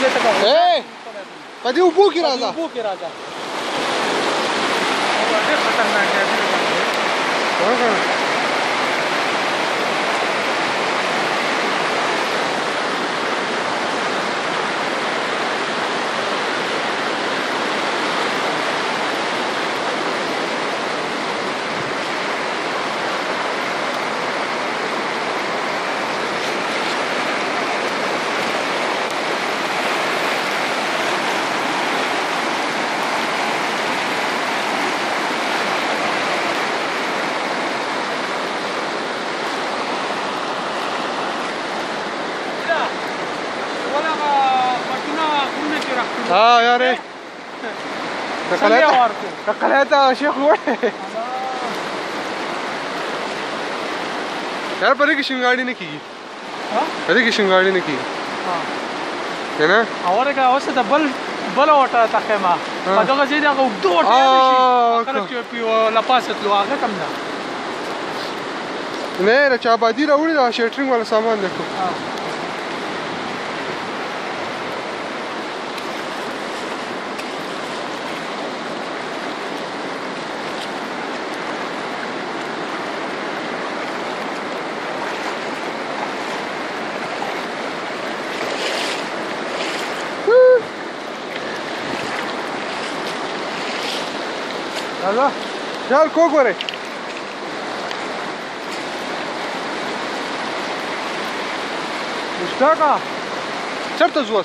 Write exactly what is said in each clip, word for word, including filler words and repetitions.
اے په دې اوبو کې راځه اوبو کې راځه ډېر خطرناک دی ها یاره کقلیتا شیخ وړه یار په دې کې شینګاړي نه کیږي ها په دې کې شینګاړي نه کیږي ها کنه اورګه اوسه د بل بل وټه تخما په دغه ځای دغه وګدو وټه شي کله چې پیو لا پاسه تلو هغه کم نه نه را چا باندې راوړي دا شیټرینګ ولا سامان دیکھو الله چل کوک وره مشتاقه چرته زوس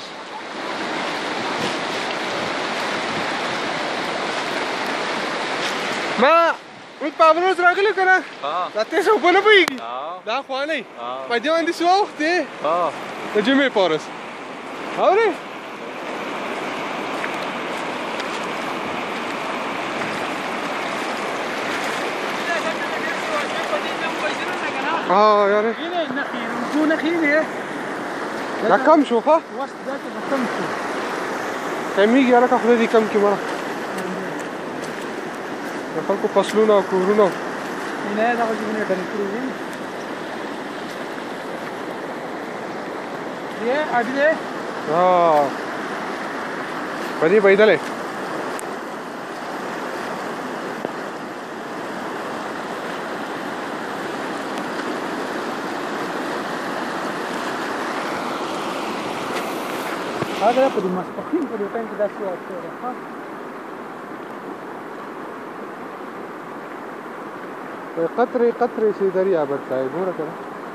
ما اوس په ورځ راغلی کنه ها دا تاسو په نه پوهیږي ها دا خوانې ها په دې باندې څه وخت دی ها د جمعې په ورځ اورې اه یاره اینه نخی رجوع نخیله دا کم شو ها واسه دا کم شو کمیږي هلکه خدای دې کم کړي مړه د خلکو فصلونه او کورونه نه دغه ځینې ډنې کړي دي یې اډې دې ها په دې بيدلې هذا په دې مسپخین په دې ټایم کې داسې وخت دی ها قطرې قطرې سي دریاب ورته ګوره کنه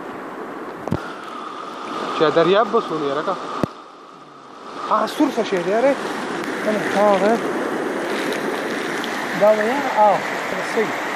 چې دریاب بسونی راکا ها سور څه شي دی اره ها دا ویا او سي